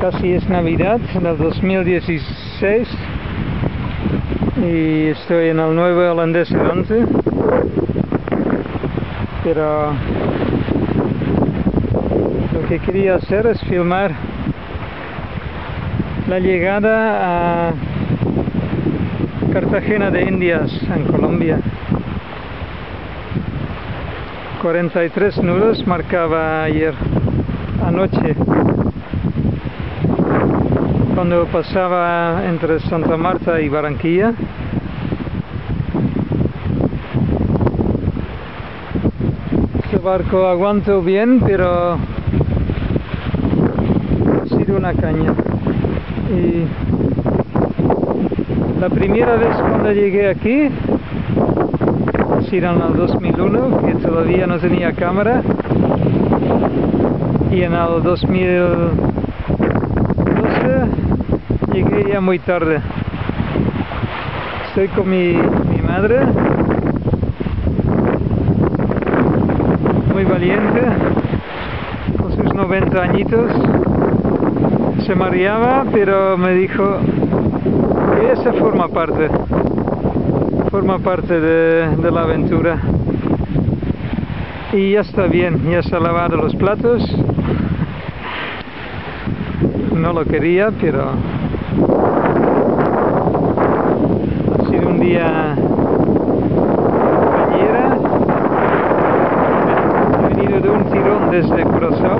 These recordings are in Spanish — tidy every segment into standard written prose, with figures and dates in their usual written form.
Casi es Navidad del 2016 y estoy en el nuevo holandés 11, pero lo que quería hacer es filmar la llegada a Cartagena de Indias, en Colombia. 43 nudos marcaba ayer anoche, cuando pasaba entre Santa Marta y Barranquilla. Este barco aguantó bien, pero ha sido una caña. Y la primera vez cuando llegué aquí, ha sido en el 2001, que todavía no tenía cámara, y en el 2012 llegué ya muy tarde. Estoy con mi madre, muy valiente, con sus 90 añitos. Se mareaba, pero me dijo que esa forma parte de la aventura. Y ya está bien, ya se ha lavado los platos. No lo quería, pero ha sido un día cañera. He venido de un tirón desde Curazao,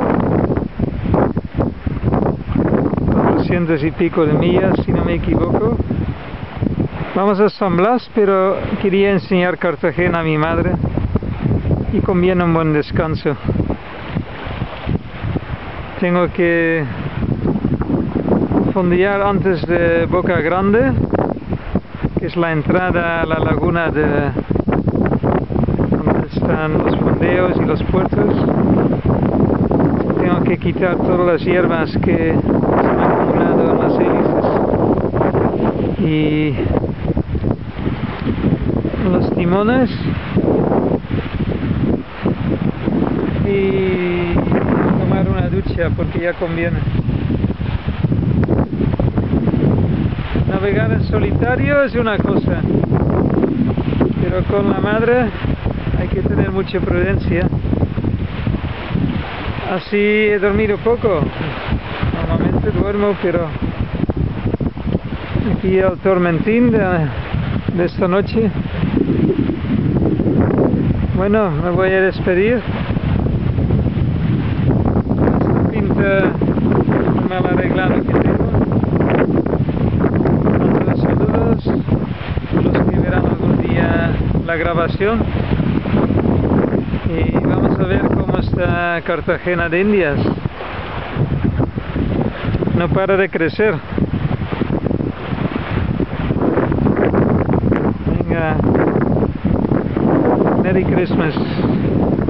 400 y pico de millas, si no me equivoco. Vamos a San Blas, pero quería enseñar Cartagena a mi madre y conviene un buen descanso. Tengo que fondear antes de Boca Grande, que es la entrada a la laguna de donde están los fondeos y los puertos. Tengo que quitar todas las hierbas que se han acumulado en las hélices y los timones, y tomar una ducha porque ya conviene. Navegar en solitario es una cosa, pero con la madre hay que tener mucha prudencia. Así he dormido poco, normalmente duermo, pero aquí el tormentín de esta noche. Bueno, me voy a despedir. Esta pinta mal arreglado que tengo. Mando saludos a los que verán algún día la grabación. Y vamos a ver cómo está Cartagena de Indias. No para de crecer. Venga. Merry Christmas.